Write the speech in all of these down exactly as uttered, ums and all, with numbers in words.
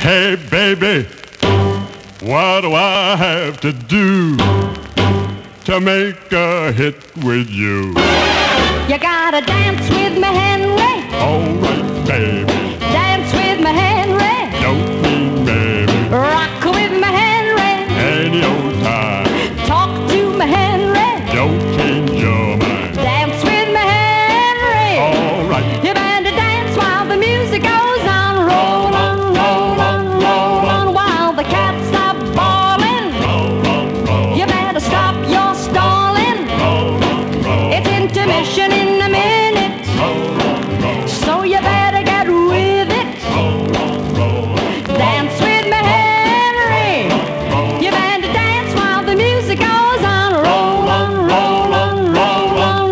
Hey, baby, what do I have to do to make a hit with you? You gotta dance with me, Henry. All right, baby. Dance with me, Henry. Don't mean baby. Rock with me, Henry. Any old time. Talk to me, Henry. Don't change your mind. Dance with me, Henry. All right. You better dance while the music goes on. Roll on, roll on, roll on while the cats are bawling. Roll on, roll. You better stop your stalling. Roll on, roll. It's intermission in a minute. Roll on, roll. So you better get with it. Roll on, roll. Dance with me, Henry. You better dance while the music goes on. Roll on, roll on, roll on.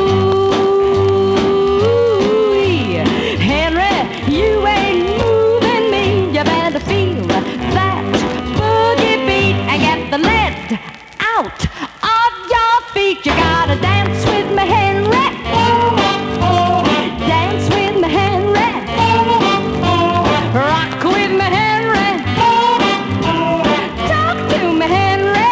Ooh, Henry, you ain't moving me. You better feel that boogie beat and get the lead out of your feet. You gotta dance with me, Henry. Dance with me, Henry. Rock with me, Henry. Talk to me, Henry.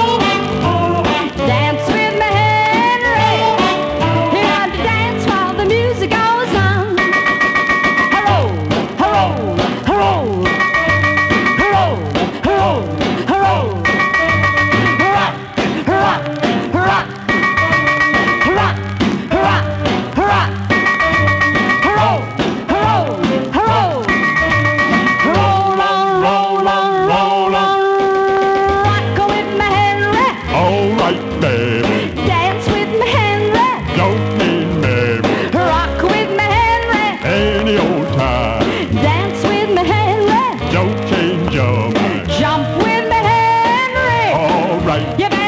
Dance with me, Henry. You got to dance while the music goes on. Roll, roll, roll, roll, roll, roll. Rock, rock, rock, rock, rock, rock. Roll, roll, roll. Roll on, roll on, roll on. Rock with me, Henry. All right, baby. Dance with me, Henry. Don't mean baby. Rock with me, Henry. Any old time. Dance with me, Henry. Don't change your mind. Jump with me, Henry. All right. You